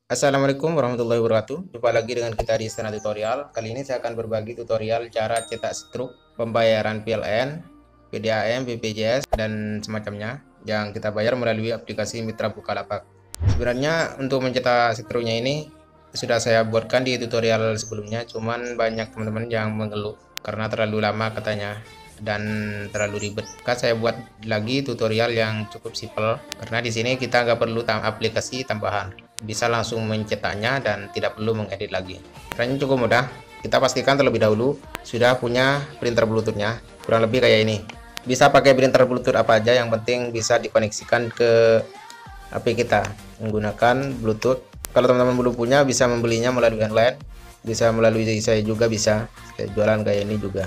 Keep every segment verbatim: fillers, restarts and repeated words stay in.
Assalamualaikum warahmatullahi wabarakatuh. Jumpa lagi dengan kita di Istana Tutorial. Kali ini saya akan berbagi tutorial cara cetak struk pembayaran P L N, P D A M, B P J S, dan semacamnya yang kita bayar melalui aplikasi Mitra Bukalapak. Sebenarnya untuk mencetak struknya ini sudah saya buatkan di tutorial sebelumnya, cuman banyak teman-teman yang mengeluh karena terlalu lama katanya dan terlalu ribet. Maka saya buat lagi tutorial yang cukup simpel karena di sini kita nggak perlu tam aplikasi tambahan, bisa langsung mencetaknya dan tidak perlu mengedit lagi. Caranya cukup mudah. Kita pastikan terlebih dahulu sudah punya printer bluetoothnya, kurang lebih kayak ini. Bisa pakai printer bluetooth apa aja, yang penting bisa dikoneksikan ke H P kita menggunakan bluetooth. Kalau teman-teman belum punya, bisa membelinya melalui online, bisa melalui saya juga, bisa saya jualan kayak ini juga.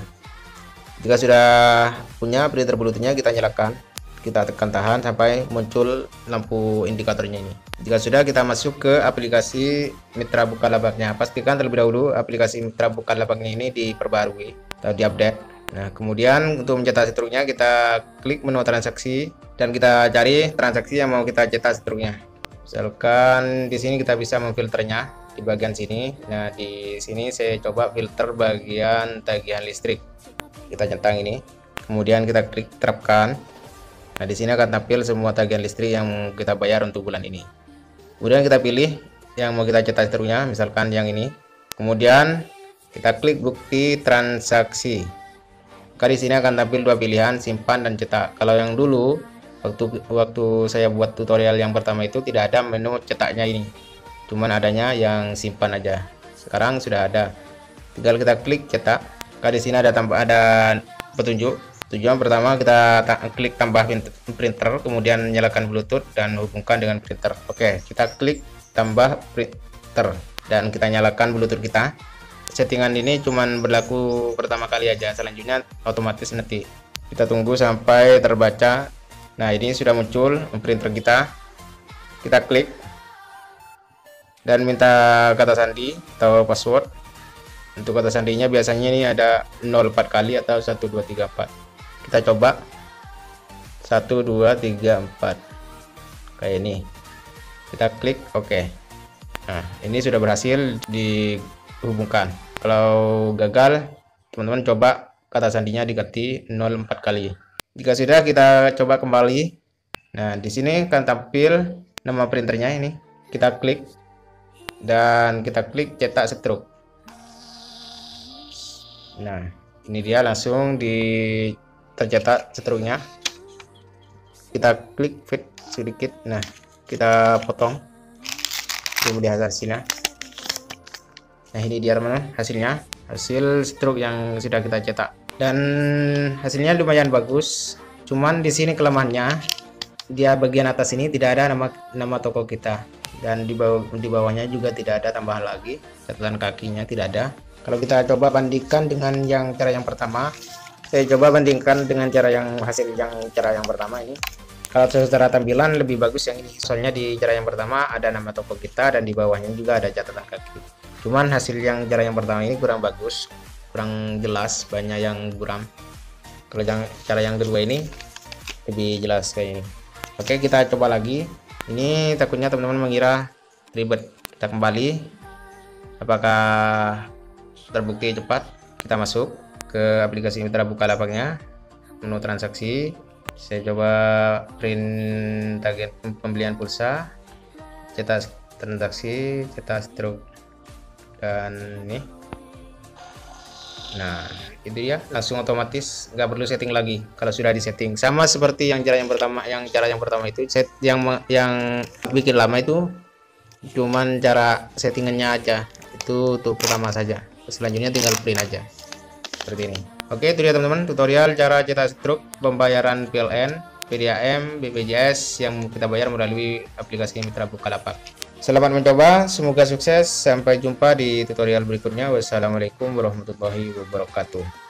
Jika sudah punya printer bluetoothnya, kita nyalakan, kita tekan tahan sampai muncul lampu indikatornya ini. Jika sudah, kita masuk ke aplikasi Mitra Bukalapaknya. Pastikan terlebih dahulu aplikasi Mitra Bukalapaknya ini diperbarui atau diupdate. Nah, kemudian untuk mencetak struknya, kita klik menu transaksi dan kita cari transaksi yang mau kita cetak struknya. Misalkan di sini kita bisa memfilternya di bagian sini. Nah, di sini saya coba filter bagian tagihan listrik. Kita centang ini, kemudian kita klik terapkan. Nah, di sini akan tampil semua tagihan listrik yang kita bayar untuk bulan ini. Kemudian kita pilih yang mau kita cetak struknya, misalkan yang ini. Kemudian kita klik bukti transaksi. Maka di sini akan tampil dua pilihan, simpan dan cetak. Kalau yang dulu waktu waktu saya buat tutorial yang pertama itu tidak ada menu cetaknya ini, cuman adanya yang simpan aja. Sekarang sudah ada, tinggal kita klik cetak. Maka di sini ada tambah ada petunjuk. Tujuan pertama, kita ta klik tambah printer, kemudian nyalakan Bluetooth dan hubungkan dengan printer. Oke, kita klik tambah printer dan kita nyalakan Bluetooth kita. Settingan ini cuman berlaku pertama kali aja, selanjutnya otomatis nanti. Kita tunggu sampai terbaca. Nah, ini sudah muncul printer kita. Kita klik dan minta kata sandi atau password. Untuk kata sandinya biasanya ini ada nol empat kali atau satu dua tiga empat. Kita coba satu dua tiga empat kayak ini. Kita klik oke. Nah, ini sudah berhasil dihubungkan. Kalau gagal, teman-teman coba kata sandinya diganti nol empat kali. Jika sudah, kita coba kembali. Nah, di sini akan tampil nama printernya ini. Kita klik dan kita klik cetak struk. Nah, ini dia langsung di tercetak struknya. Kita klik fit sedikit. Nah, kita potong. Kemudian hasilnya. Nah, ini dia teman-teman hasilnya. Hasil struk yang sudah kita cetak. Dan hasilnya lumayan bagus. Cuman di sini kelemahannya, dia bagian atas ini tidak ada nama nama toko kita. Dan di bawah di bawahnya juga tidak ada tambahan lagi. Catatan kakinya tidak ada. Kalau kita coba bandingkan dengan yang cara yang pertama, saya coba bandingkan dengan cara yang hasil yang cara yang pertama ini. Kalau secara tampilan lebih bagus yang ini, soalnya di cara yang pertama ada nama toko kita dan di bawahnya juga ada catatan kaki. Cuman hasil yang cara yang pertama ini kurang bagus, kurang jelas, banyak yang buram. Kalau yang cara yang kedua ini lebih jelas kayak ini. Oke, kita coba lagi. Ini takutnya teman-teman mengira ribet. Kita kembali. Apakah terbukti cepat? Kita masuk ke aplikasi Mitra Bukalapaknya, menu transaksi. Saya coba print target pembelian pulsa, cetak transaksi, cetak struk, dan ini. Nah, itu ya, langsung otomatis, nggak perlu setting lagi. Kalau sudah disetting, sama seperti yang cara yang pertama, yang cara yang pertama itu set yang yang bikin lama itu cuman cara settingannya aja. Itu untuk pertama saja. Selanjutnya tinggal print aja seperti ini. Oke, itu dia teman-teman tutorial cara cetak struk pembayaran P L N, P D A M, B P J S yang kita bayar melalui aplikasi Mitra Bukalapak. Selamat mencoba, semoga sukses. Sampai jumpa di tutorial berikutnya. Wassalamualaikum warahmatullahi wabarakatuh.